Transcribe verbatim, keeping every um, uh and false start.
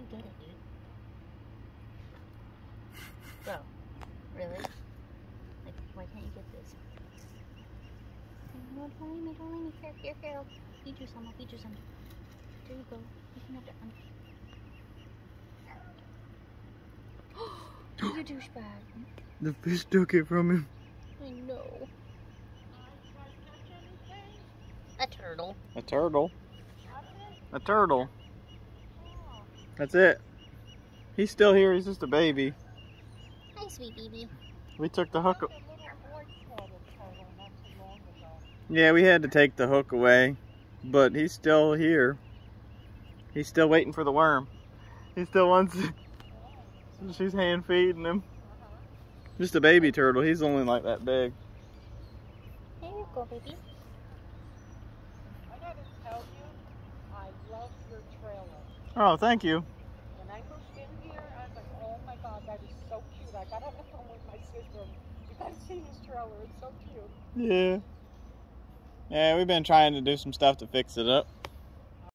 get it, dude. Bro, really? Like, why can't you get this? No, don't leave me, don't leave me. Here, here, here. I'll feed you some, I'll feed you some. There you go. You can have that one. You douchebag. The fish took it from him. I know. A turtle. A turtle. A turtle. That's it. He's still here. He's just a baby. Hi, sweet baby. We took the hook. Yeah, we had to take the hook away, but he's still here. He's still waiting for the worm. He still wants it. She's hand feeding him. Just a baby turtle. He's only like that big. Here you go, baby. I gotta tell you, I love your trailer. Oh, thank you. When I moved in here, I was like, oh my god, that is so cute. I got on the phone with my sister. You gotta see this trailer. It's so cute. Yeah. Yeah, we've been trying to do some stuff to fix it up.